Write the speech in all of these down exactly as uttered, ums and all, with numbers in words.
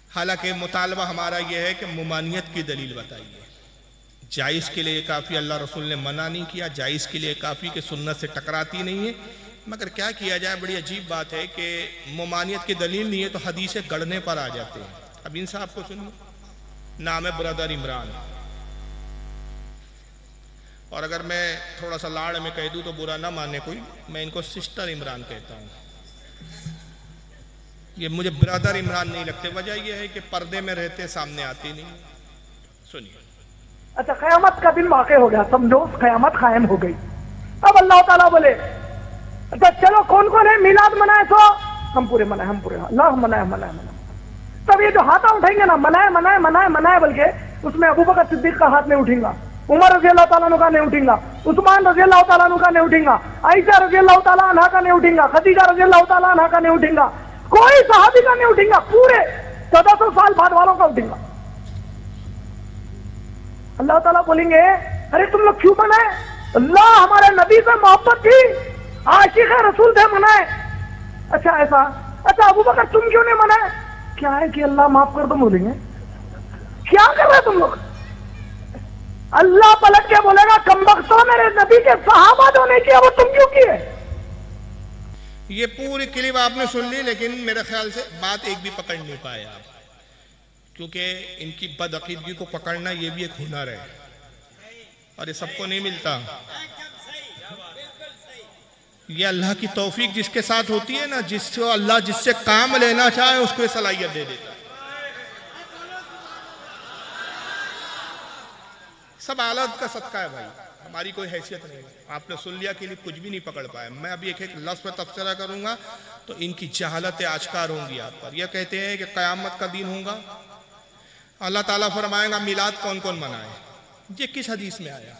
हालांकि मुतालबा हमारा यह है कि मुमानियत की दलील बताइए। जायज़ के लिए काफ़ी, अल्लाह रसूल ने मना नहीं किया, जायज़ के लिए काफ़ी कि सुन्नत से टकराती नहीं है। मगर क्या किया जाए, बड़ी अजीब बात है कि मुमानियत की दलील नहीं है तो हदीसें गढ़ने पर आ जाते हैं। अब इन साहब को सुनिए, नाम है ब्रदर इमरान, और अगर मैं थोड़ा सा लाड़ में कह दूं तो बुरा ना माने कोई, मैं इनको सिस्टर इमरान कहता हूं। ये मुझे ब्रदर इमरान नहीं लगते, वजह यह है कि पर्दे में रहते, सामने आते नहीं। सुनिए। अच्छा, क़यामत का दिन वाक़ई हो गया, समझो क़यामत कायम हो गई। अब अल्लाह ताला बोले अच्छा चलो कौन कौन है मिलाद मनाए, तो हम पूरे मनाए, हम पूरे अल्लाह मनाए मनाए मनाए। तब ये जो हाथा उठाएंगे ना, मनाए मनाए मनाए मनाए, बल्कि उसमें अबू बकर सिद्दीक का हाथ नहीं उठेगा, उमर रजी अल्लाह ताला अन्हु का नहीं उठेगा, उस्मान रजी अल्लाह ताला अन्हु का नहीं उठेगा, आयशा रजी अल्लाह ताला अन्हा का नहीं उठेगा, खदीजा रजी अल्लाह ताला अन्हा का नहीं उठेगा, कोई सहाबी का नहीं उठेगा, पूरे चौदह सौ साल बाद वालों का उठेगा। अल्लाह ताला बोलेंगे अरे तुम लोग क्यों मनाए? अल्लाह हमारे नबी से मोहब्बत थी, आशिक रसूल थे, मनाए। अच्छा ऐसा, अच्छा अबू बकर तुम क्यों नहीं मनाए? क्या है कि अल्लाह माफ कर दो, बोलेंगे क्या कर रहे तुम लोग? अल्लाह पलट के बोलेगा कमबख्तो, मेरे नबी के सहाबा जो नहीं किया वो तुम क्यों किए? ये पूरी क्लिप आपने सुन ली, लेकिन मेरे ख्याल से बात एक भी पकड़ नहीं पाए आप, क्योंकि इनकी बदअकीदगी को पकड़ना ये भी एक हुनर है और ये सबको नहीं मिलता। ये अल्लाह की तौफीक जिसके साथ होती है ना, जिससे अल्लाह जिससे काम लेना चाहे उसको ये सलाहियत दे देता है। सब आलत का सदका है भाई, हमारी कोई हैसियत नहीं है। आपने सुन लिया कि कुछ भी नहीं पकड़ पाए। मैं अभी एक एक लफ्ज़ पर तबसरा करूंगा तो इनकी जहालत आश्कार होंगी आप पर। यह कहते हैं कि क़यामत का दिन होगा, अल्लाह ताला फरमाएगा मिलाद कौन कौन मनाए। ये किस हदीस में आया?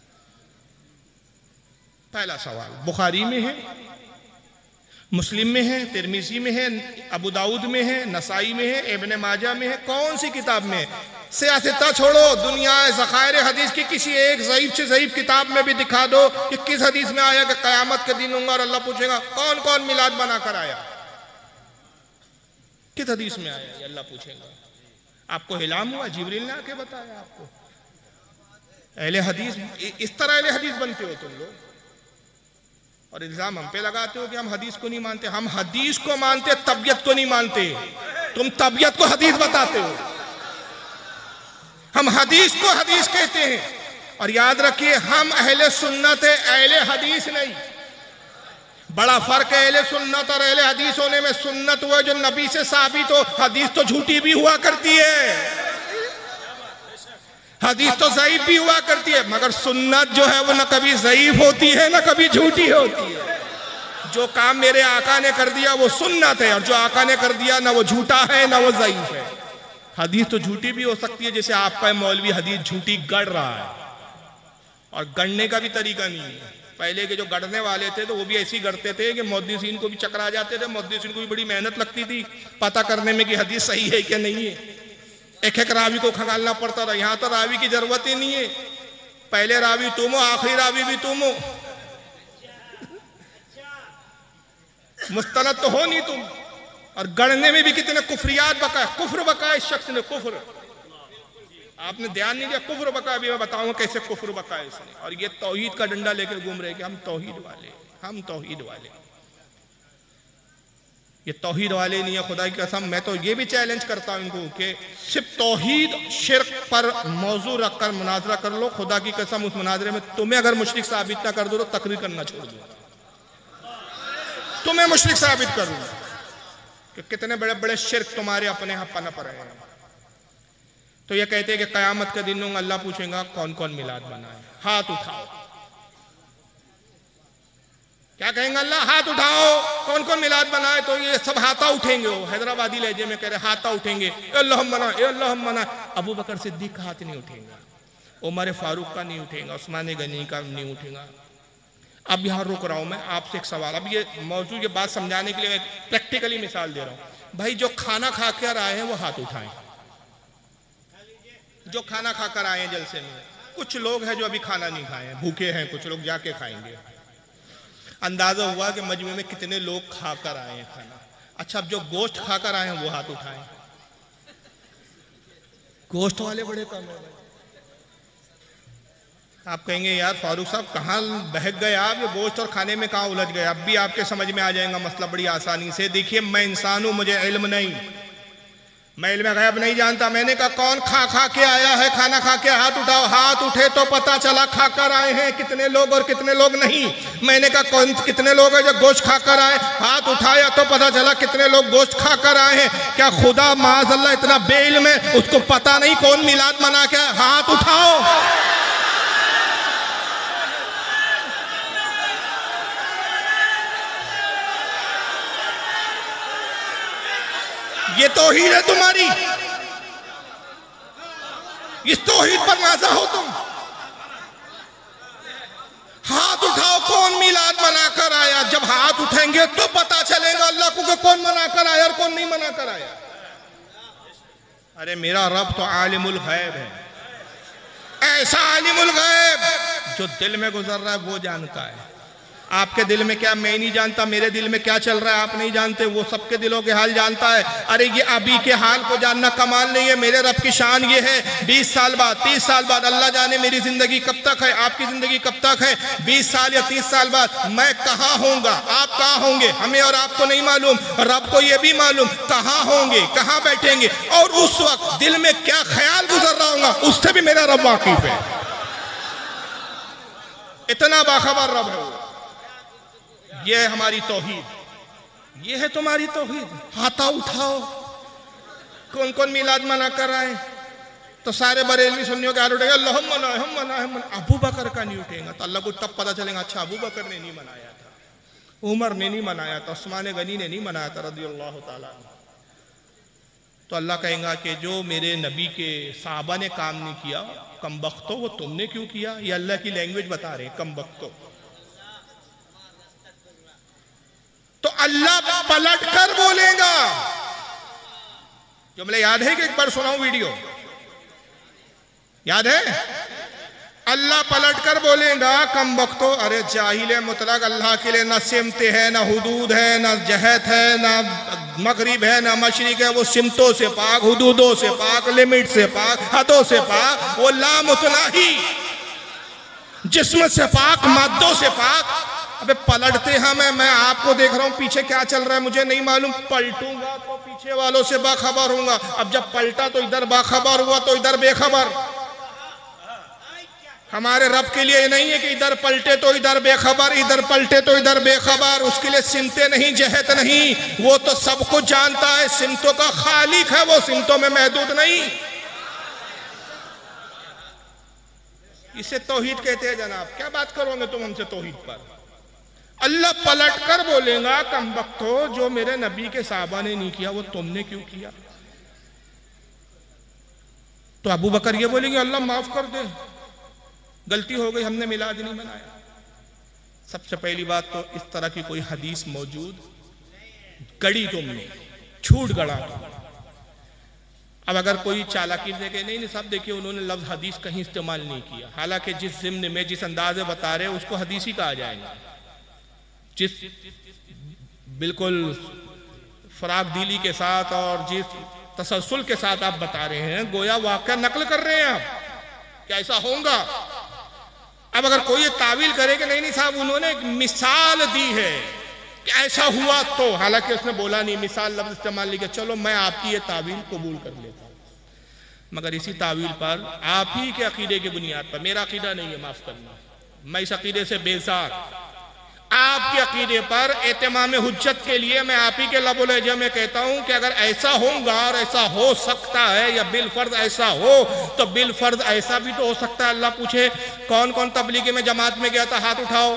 पहला सवाल बुखारी में है, मुस्लिम में है, तिरमिज़ी में है, अबू दाऊद में है, नसाई में है, इब्ने माजा में है, कौन सी किताब में? सियासता छोड़ो, दुनिया ज़खायर हदीस की किसी एक ज़ईफ़ से ज़ईफ़ किताब में भी दिखा दो कि किस हदीस में आया कि क़यामत के दिन होगा और अल्लाह पूछेगा कौन कौन मिलाद बना कर आया। किस हदीस में आया ये अल्लाह पूछेगा। आपको हिलाम हुआ? जिब्रील ने आके बताया आपको? अहले हदीस, इस तरह अहले हदीस बनते हो तुम लोग और इल्जाम हम पे लगाते हो कि हम हदीस को नहीं मानते। हम हदीस को मानते, तबीयत को नहीं मानते। तुम तबीयत को हदीस बताते हो, हम हदीस को हदीस कहते हैं। और याद रखिए हम अहले सुन्नत है, अहले हदीस नहीं। बड़ा फर्क है अहले सुन्नत और अहले हदीस होने में। सुन्नत वो जो नबी से साबित हो, हदीस तो झूठी भी हुआ करती है, हदीस तो ज़ईफ़ भी हुआ करती है, मगर सुन्नत जो है वो ना कभी ज़ईफ़ होती है ना कभी झूठी होती है। जो काम मेरे आका ने कर दिया वो सुन्नत है, और जो आका ने कर दिया ना वो झूठा है ना वो ज़ईफ़ है। हदीस तो झूठी भी हो सकती है, जैसे आपका मौलवी हदीस झूठी गढ़ रहा है, और गढ़ने का भी तरीका नहीं है। पहले के जो गढ़ने वाले थे तो वो भी ऐसे ही गढ़ते थे कि मुहद्दिसीन को भी चकरा जाते थे। मुहद्दिसीन को भी बड़ी मेहनत लगती थी पता करने में कि हदीस सही है क्या नहीं है। एक एक रावी को खंगालना पड़ता था। यहां तो रावी की जरूरत ही नहीं है, पहले रावी तुम हो, आखिरी रावी भी तुम हो, मुस्तनद तो हो नहीं तुम। और गढ़ने में भी कितने कुफरियात बकाए, कुफ्र बकाए इस शख्स ने, कुफ्र। आपने ध्यान नहीं दिया, कुफ्र बकाया भी मैं बताऊंगा कैसे कुफ्र बकाया इसने। और ये तौहीद का डंडा लेकर घूम रहे कि हम तौहीद वाले, हम तौहीद वाले। ये तौहीद वाले नहीं है, खुदा की कसम। मैं तो ये भी चैलेंज करता हूं इनको कि सिर्फ तौहीद शिर्क पर मौजू रखकर मुनाजरा कर लो। खुदा की कसम उस मुनाजरे में तुम्हें अगर मुशरिक साबित ना कर दो तो तकरीर करना छोड़ दो, तुम्हें मुशरिक साबित कर दो कि कितने बड़े बड़े शिर्क तुम्हारे अपने यहाँ पनप रहे हैं। तो ये कहते हैं कि क़यामत के दिन अल्लाह पूछेगा कौन कौन मिलाद बनाए, हाथ उठाओ। क्या कहेंगे अल्लाह? हाथ उठाओ, कौन कौन मिलाद बनाए। तो ये सब हाथा उठेंगे, वो हैदराबादी लहजे में कह रहे हाथा उठेंगे, अल्लाह मना ए अल्लाह मना। अबू बकर सिद्दीक का हाथ नहीं उठेगा, उमर फारूक का नहीं उठेगा, उस्मान गनी का नहीं उठेगा। अब यहाँ रुक रहा हूँ मैं, आपसे एक सवाल। अब ये मौजूद ये बात समझाने के लिए मैं प्रैक्टिकली मिसाल दे रहा हूँ। भाई जो खाना खा कर आए हैं वो हाथ उठाएं, जो खाना खाकर आए हैं जलसे में। कुछ लोग हैं जो अभी खाना नहीं खाए हैं, भूखे हैं, कुछ लोग जाके खाएंगे। अंदाजा हुआ कि मजमे में कितने लोग खाकर आए हैं खाना। अच्छा, अब जो गोश्त खाकर आए हैं वो हाथ उठाएं। गोश्त वाले बड़े कम है। आप कहेंगे यार फारूक साहब कहाँ बहक गए आप, ये गोश्त और खाने में कहाँ उलझ गए। अब भी आपके समझ में आ जाएगा मसला बड़ी आसानी से। देखिए मैं इंसान हूं, मुझे इल्म नहीं, मैं इल्म गैब नहीं जानता। मैंने कहा कौन खा खा के आया है, खाना खा के हाथ उठाओ। हाथ उठे तो पता चला खाकर आए हैं कितने लोग और कितने लोग नहीं। मैंने कहा कौन कितने लोग हैं जो गोश्त खाकर आए, हाथ उठाया तो पता चला कितने लोग गोश्त खाकर आए हैं। क्या खुदा माज़अल्लाह इतना बेइल्म है, उसको पता नहीं कौन मिलाद मना के, हाथ उठाओ। ये तौहीद है तुम्हारी, इस तौहीद पर नाज़ा हो तुम। हाथ उठाओ कौन मिलाद मनाकर आया। जब हाथ उठेंगे तो पता चलेगा अल्लाह को कौन मनाकर आया और कौन नहीं मनाकर आया। अरे मेरा रब तो आलिमुल गैब है, ऐसा आलिमुल गैब जो दिल में गुजर रहा है वो जानता है। आपके दिल में क्या मैं नहीं जानता, मेरे दिल में क्या चल रहा है आप नहीं जानते, वो सबके दिलों के हाल जानता है। अरे ये अभी के हाल को जानना कमाल नहीं है। मेरे रब की शान ये है बीस साल बाद, तीस साल बाद, अल्लाह जाने मेरी जिंदगी कब तक है, आपकी जिंदगी कब तक है, बीस साल या तीस साल बाद मैं कहाँ होऊंगा, आप कहाँ होंगे, हमें और आपको नहीं मालूम, रब को ये भी मालूम कहाँ होंगे, कहाँ बैठेंगे, और उस वक्त दिल में क्या ख्याल गुजर रहा होगा उससे भी मेरा रब वाकिफ है। इतना बाखबर रब है। ये है हमारी तौहीद, ये है तुम्हारी तौहीद। हाथा उठाओ कौन कौन मिलाद मना कर आए, तो सारे बरेलवी सुन्नियों के हाथ उठेगा अल्लाह हम मना हम मना हम मना। अबू बकर का नहीं उठेगा तो अल्लाह को तब पता चलेगा अच्छा अबू बकर ने नहीं मनाया था, उमर ने नहीं मनाया था, उस्मान गनी ने नहीं मनाया था रज़ियल्लाहु ताला। तो अल्लाह कहेगा कि जो मेरे नबी के साहबा ने काम नहीं किया कम बख्तो, वो तुमने क्यों किया। ये अल्लाह की लैंग्वेज बता रहे कम बख्तो। तो अल्लाह पलट कर बोलेगा। जुमले याद है कि एक बार सुनाऊं वीडियो, याद है। अल्लाह पलट कर बोलेगा कम वक्तो, अरे जाहिल मुतलक, अल्लाह के लिए ना सिमत है, ना हुदूद है, ना जहत है, ना मगरिब है, ना मशरिक है। वो सिमतों से पाक, हुदूदों से पाक, लिमिट से पाक, हदों से पाक। वो लामुतनाही, जिस्म से पाक, मादों से पाक। अबे पलटते हैं, मैं मैं आपको देख रहा हूं पीछे क्या चल रहा है मुझे नहीं मालूम, पलटूंगा तो पीछे वालों से बाखबर होऊंगा। अब जब पलटा तो इधर बाखबर हुआ तो इधर बेखबर। हमारे रब के लिए नहीं है कि इधर पलटे तो इधर बेखबर, इधर पलटे तो इधर बेखबर। उसके लिए सिमते नहीं, जहत नहीं, वो तो सब कुछ जानता है। सिमतों का खालिक है, वो सिमतों में महदूद नहीं। इसे तौहीद कहते हैं जनाब। क्या बात करोगे तुम हमसे तौहीद पर। अल्लाह पलट कर बोलेगा कम वक्त हो, जो मेरे नबी के साहबा ने नहीं किया वो तुमने क्यों किया। तो अबू बकर ये बोलेंगे अल्लाह माफ कर दे, गलती हो गई, हमने मिलाद नहीं मनाया। सबसे पहली बात तो इस तरह की कोई हदीस मौजूद गड़ी तुमने, छूट गड़ा। अब अगर कोई चालाकी देखे नहीं नहीं साहब देखिए उन्होंने लफ्ज हदीस कहीं इस्तेमाल नहीं किया, हालांकि जिस ज़िम्न में जिस अंदाजे बता रहे उसको हदीस ही कहा जाएगा। जिस बिल्कुल फराग दिली के साथ और जिस तसलसल के साथ आप बता रहे हैं गोया वाक़या नकल कर रहे हैं आप, क्या ऐसा होगा। अब अगर कोई ये तावील करे कि नहीं नहीं साहब उन्होंने एक मिसाल दी है कि ऐसा हुआ, तो हालांकि उसने बोला नहीं, मिसाल लफ्ज इस्तेमाल नहीं किया, चलो मैं आपकी ये तावील कबूल कर लेता हूँ। मगर इसी तावील पर आप ही के अकीदे की बुनियाद पर, मेरा अकीदा नहीं है माफ करना, मैं इस अकीदे से बेजार, आपके अकीदे पर एतमाम हुज्जत के लिए मैं आप ही के लबुल अजम में कहता हूं कि अगर ऐसा होगा और ऐसा हो सकता है या बिल फर्ज ऐसा हो, तो बिल फर्ज ऐसा भी तो हो सकता है अल्लाह पूछे कौन कौन तबलीगी में जमात में गया था, हाथ उठाओ।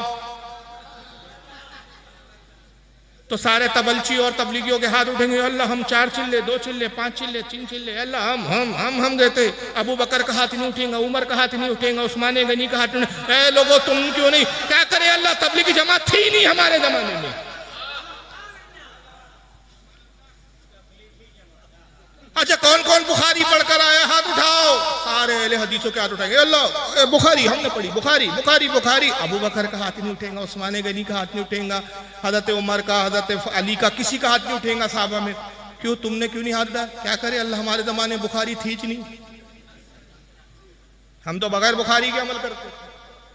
तो सारे तबलची और तबलीगियों के हाथ उठेंगे, अल्लाह हम चार चिल्ले, दो चिल्ले, पांच चिल्ले, तीन चिल्ले, अल्लाह हम हम हम हम देते। अबू बकर का हाथ नहीं उठेगा, उमर का हाथ नहीं उठेगा, उस्मान गनी का हाथ नहीं। ए लोगों तुम क्यों नहीं, क्या करे अल्लाह, तबलीगी जमात थी नहीं हमारे जमाने में। अच्छा कौन कौन बुखारी पढ़कर आया, हाथ उठाओ। सारे अहले हदीसों के हाथ उठाएंगे, अल्लाह बुखारी हमने पढ़ी, बुखारी बुखारी बुखारी। अबू बकर का हाथ नहीं उठेगा, उस्मान गनी का हाथ नहीं उठेगा, हजरत उमर का, हजरत अली का, किसी का हाथ नहीं उठेगा साहबा में। क्यों, तुमने क्यों नहीं हाथ डाला। क्या करे अल्लाह, हमारे जमाने बुखारी थी नहीं। हम तो बगैर बुखारी के अमल करते थे।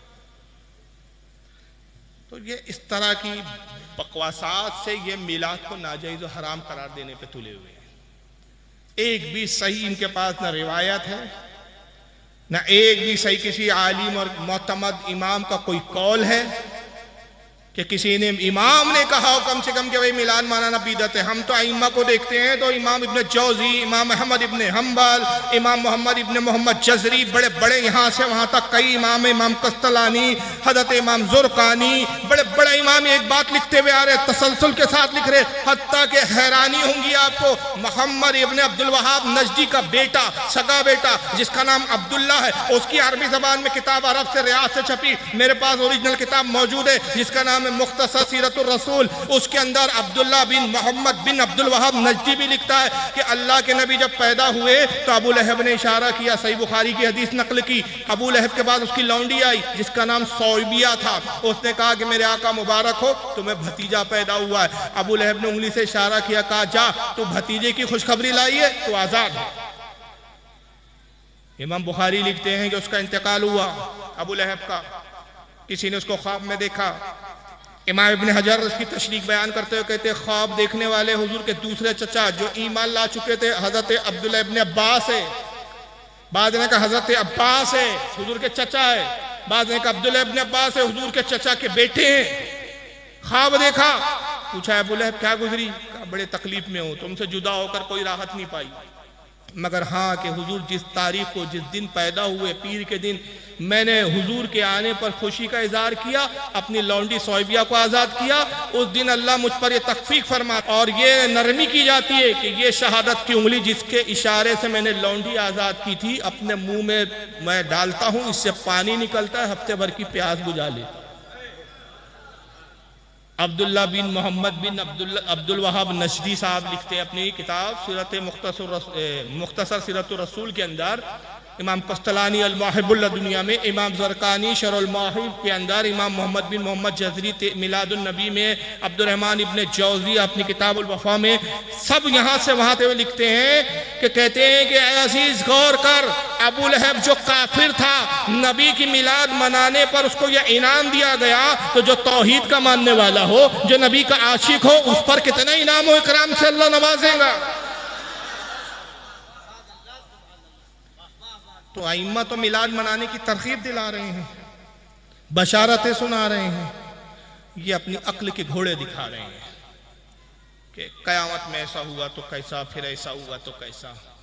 तो ये इस तरह की बकवासात से ये मिलाद को नाजायज और हराम करार देने पे तुले हुए हैं। एक भी सही इनके पास न रिवायत है, न एक भी सही किसी आलिम और मोतमद इमाम का कोई कौल है कि किसी ने इमाम ने कहा हो कम से कम कि भाई मिलाद मनाना बिदअत है। हम तो अइम्मा को देखते हैं तो इमाम इब्न जौजी, इमाम अहमद इब्न हम्बल, इमाम मोहम्मद इब्न मोहम्मद जजरी, बड़े बड़े यहाँ से वहाँ तक कई इमाम, इमाम कस्तलानी, हजरत इमाम जुरकानी, बड़े बड़े इमाम एक बात लिखते हुए आ रहे, तसलसल के साथ लिख रहे, हत्ता के हैरानी होंगी आपको, मोहम्मद इब्न अब्दुल वहाब नजदी का बेटा, सगा बेटा जिसका नाम अब्दुल्ला है, उसकी अरबी जबान में किताब अरब से रियाद से छपी, मेरे पास ओरिजिनल किताब मौजूद है जिसका नाम मुख्तसर सीरतुर रसूल। उसके अंदर अब्दुल्ला बिन मोहम्मद बिन अब्दुल वहाब नजदी भी लिखता है कि अल्लाह के नबी जब पैदा हुए तो अबू लहब ने इशारा किया, सही बुखारी की हदीस नकल की, अबू लहब के बाद उसकी लौंडी आई जिसका नाम सौबिया था, उसने कहा कि मेरे आका मुबारक हो तुम्हें भतीजा पैदा हुआ है। अबू लहब ने उंगली से इशारा किया, कहा जा तू भतीजे की खुशखबरी लाई है तो आजाद है। इमाम बुखारी लिखते हैं कि उसका इंतकाल हुआ अबू लहब का, किसी ने उसको ख्वाब में देखा। इमाम इब्न हजर उसकी तशरीह बयान करते हुए कहते हैं ख्वाब देखने वाले हुजूर के दूसरे चचा जो ईमान ला चुके थे हजरत अब्दुल्ला इब्न अब्बास है, बाद ने कहा हजरत अब्बास है हुजूर के चचा है, बाद ने कहा अब्दुल्ला इब्न अब्बास है हुजूर के चचा के बेटे हैं। ख्वाब देखा, पूछा अबू लहब क्या गुजरी, कहा बड़े तकलीफ में हो, तुमसे जुदा होकर कोई राहत नहीं पाई, मगर हाँ कि हुजूर जिस तारीख को जिस दिन पैदा हुए पीर के दिन मैंने हुजूर के आने पर खुशी का इजहार किया, अपनी लौंडी सौबिया को आज़ाद किया, उस दिन अल्लाह मुझ पर ये तखफीक फरमा और ये नरमी की जाती है कि ये शहादत की उंगली जिसके इशारे से मैंने लौंडी आज़ाद की थी अपने मुंह में मैं डालता हूँ, इससे पानी निकलता है, हफ्ते भर की प्यास बुझा लेता। अब्दुल्ला बिन मोहम्मद बिन अब्दुल्ला अब्दुल वहाब नजदी साहब लिखते हैं अपनी किताब सीरत मुख्तसर मुख्तसर सीरतुर रसूल के अंदर, इमाम कस्तलानी अल माहिबुल दुनिया में, इमाम ज़रकानी शरुल माहिब के अंदर, इमाम मोहम्मद बिन मोहम्मद जजरी मिलादुन नबी में, अब्दुल रहमान इब्न जौजी अपनी किताब उल वफा में, सब यहाँ से वहाँ से लिखते हैं कि कहते हैं कि अजीज गौर कर, अबू लहब जो काफिर था नबी की मिलाद मनाने पर उसको यह इनाम दिया गया, तो जो तौहीद का मानने वाला हो, जो नबी का आशिक हो, उस पर कितना इनाम व इकराम से अल्लाह नवाजेगा। तो आइम्मा तो मिलाद मनाने की तरकीब दिला रहे हैं, बशारतें सुना रहे हैं, ये अपनी अक्ल के घोड़े दिखा रहे हैं कि कयामत में ऐसा हुआ तो कैसा, फिर ऐसा हुआ तो कैसा।